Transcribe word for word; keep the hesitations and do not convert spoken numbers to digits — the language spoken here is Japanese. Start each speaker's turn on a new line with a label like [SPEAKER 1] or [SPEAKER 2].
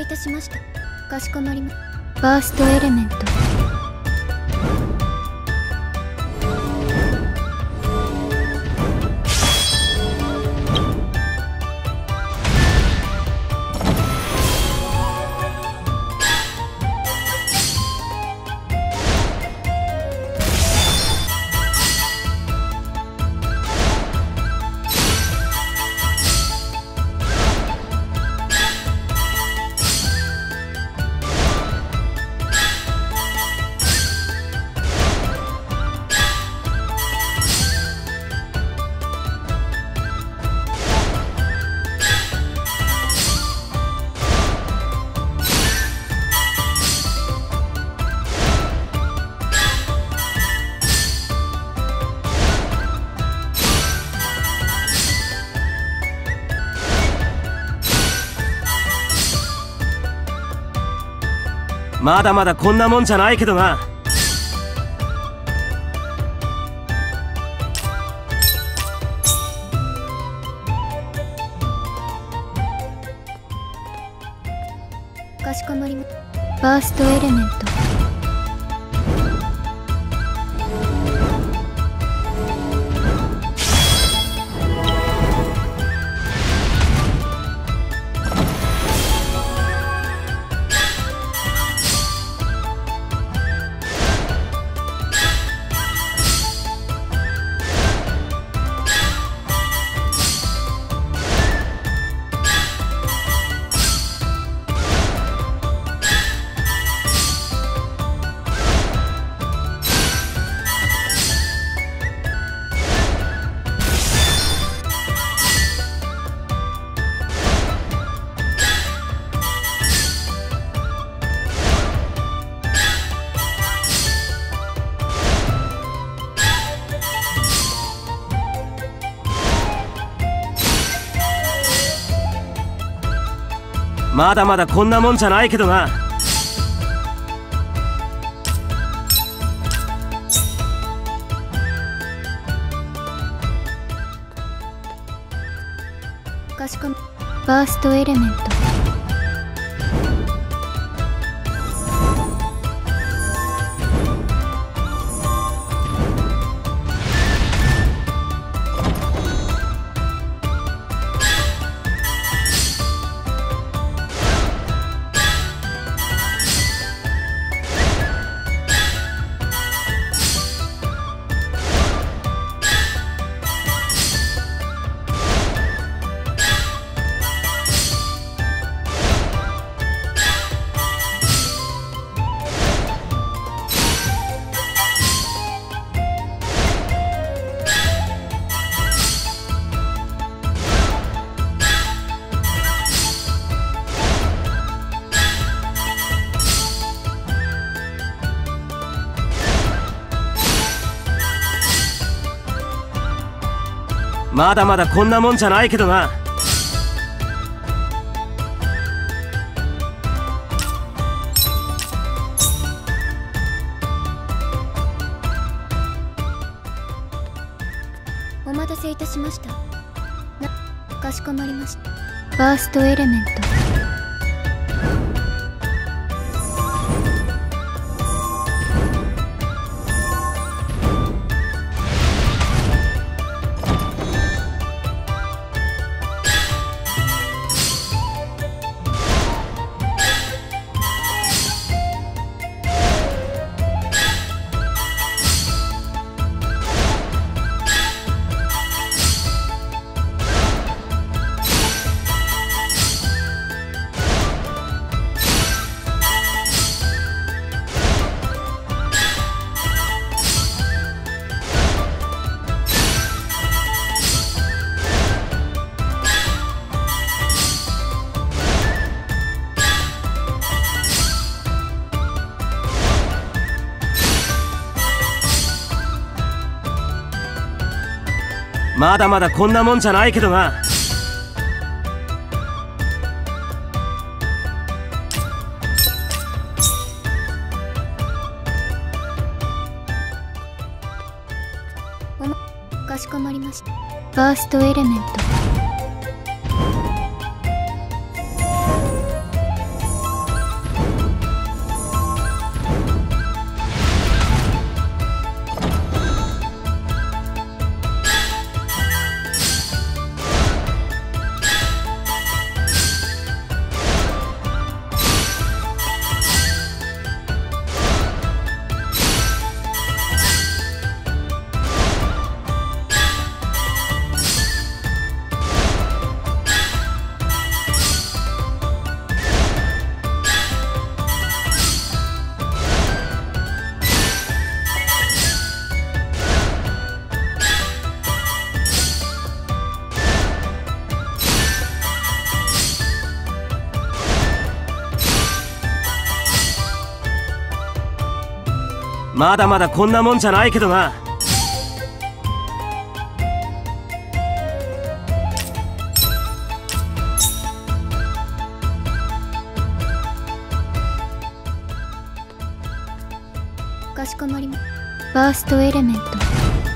[SPEAKER 1] たしました。かしこまりま。ファーストエレメント。
[SPEAKER 2] まだまだこんなもんじゃないけどな。
[SPEAKER 1] かしこまりま。ファーストエレメント。
[SPEAKER 2] まだまだこんなもんじゃないけどな。
[SPEAKER 1] かしこま。ファーストエレメント。
[SPEAKER 2] まだまだこんなもんじゃないけどな。
[SPEAKER 1] お待たせいたしました。な、かしこまりました。ファーストエレメント。
[SPEAKER 2] まだまだこんなもんじゃないけどな。
[SPEAKER 1] おま、かしこまりました。ファーストエレメント。
[SPEAKER 2] まだまだこんなもんじゃないけどな。
[SPEAKER 1] かしこまりま。ファーストエレメント。